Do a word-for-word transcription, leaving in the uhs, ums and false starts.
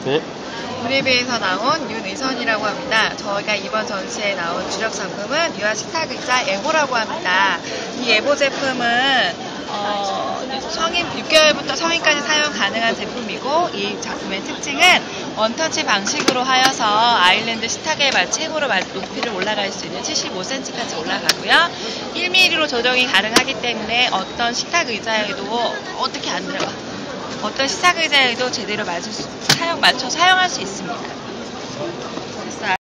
네. 브리비에서 나온 윤의선이라고 합니다. 저희가 이번 전시에 나온 주력 상품은 유아 식탁의자 에보라고 합니다. 이 에보 제품은 어, 성인 육 개월부터 성인까지 사용 가능한 제품이고, 이 작품의 특징은 원터치 방식으로 하여서 아일랜드 식탁에 최고로 높이를 올라갈 수 있는 칠십오 센티미터까지 올라가고요. 일 밀리미터로 조정이 가능하기 때문에 어떤 식탁 의자에도 어떻게 안 들어가 어떤 식탁 의자에도 제대로 맞을 수, 사용, 맞춰 사용할 수 있습니다.